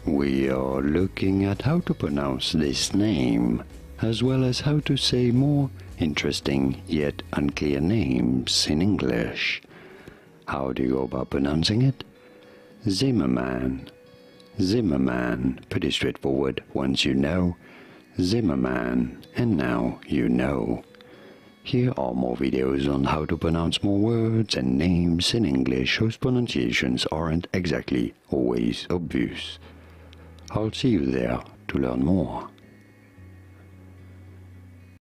We are looking at how to pronounce this name, as well as how to say more interesting yet unclear names in English. How do you go about pronouncing it? Zimmerman. Zimmerman. Pretty straightforward once you know. Zimmerman. And now you know. Here are more videos on how to pronounce more words and names in English whose pronunciations aren't exactly always obvious. I'll see you there to learn more.